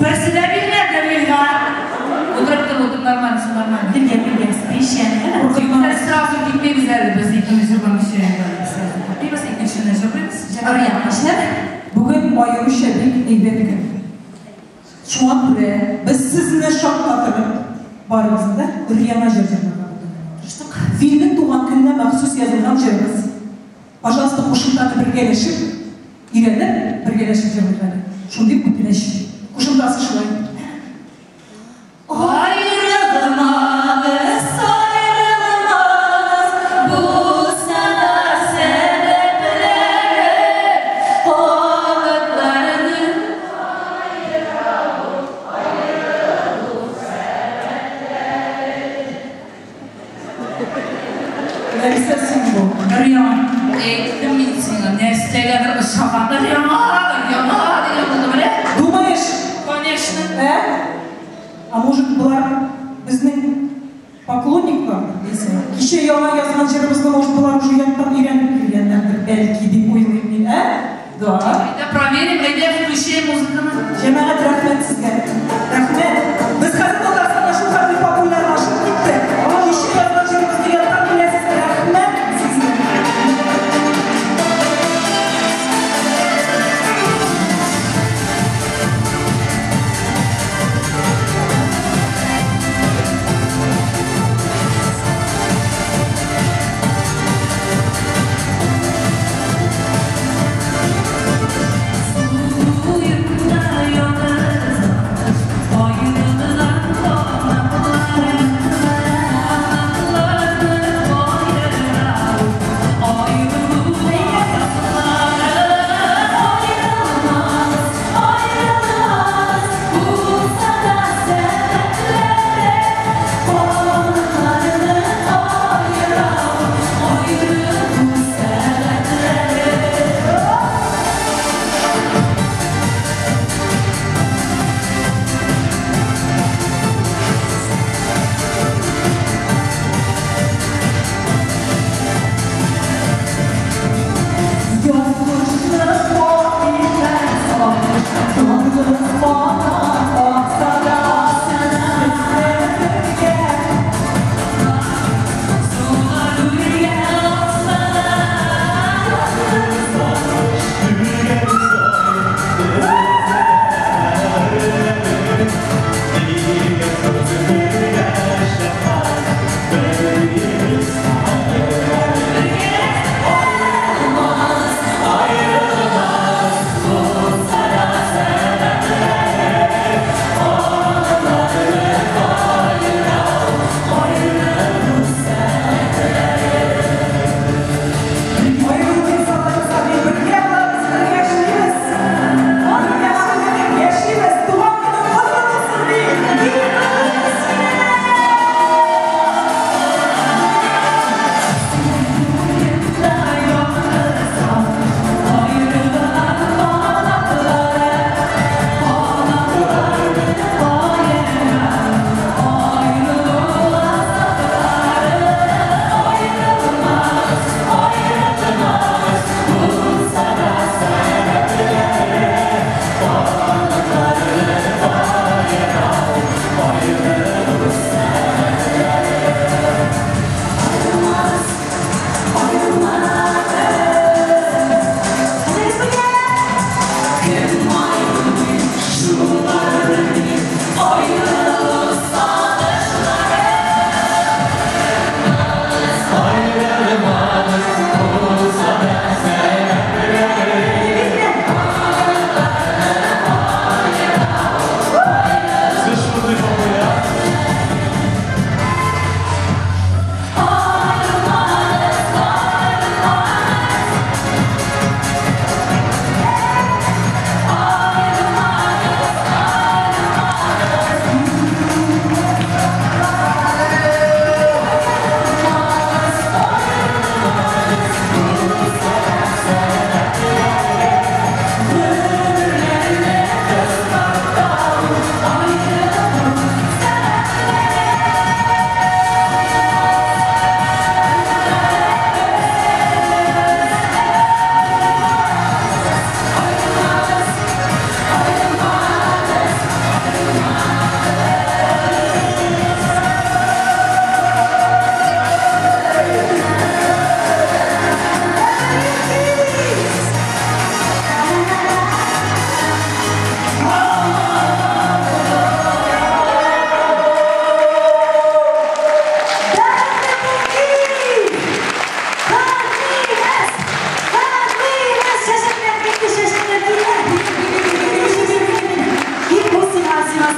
Birisi de bilmedi Vilga. Oturup normal. Bilge, sprişen. Orkutlar sırası gitmeyi güzeldi. Biz ikimiz yıldan bir şey yapalım. Biz ikimiz yapıyoruz. Arkadaşlar, bugün bayılmış edik, eybet gün. Şu an buraya, biz sizinle şartlatırıp barımızda Riyana jırcırına kaldık. Filmin doğan gününe mahsus yazılan jırımız. Пожалуйста, кушымтаны біргелешіп, үйреніп, біргелешіп жырғылады. Шундый бүтінешіп. Кушымтасы шылай. Ayrılmaz, bu sana sebepleri, kovuklarının ayrılık sebepleri. Nefsesin bu. Rüyan, eğitim misin? Nesleler ışıkanda yana diye buldu bile. Думаешь? Конечно. А может, бұлар біздің поклонниктар, десе, кеше яңа yazған жырымызды, может, бұлар уже яттан үйреніп келгендер, бәлки деп ойлаймын мен, Да. Проверим, ребят, включи музыку. Жамағат, рахмет сізге. Рахмет. Біз қазір Қазақстанда шу қандай популярнашып кетті. Кеше yazған жырымызды яттан келесіз. Рахмет сізге. Uyuyor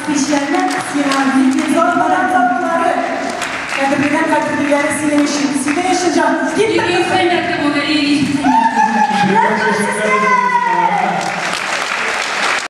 spesial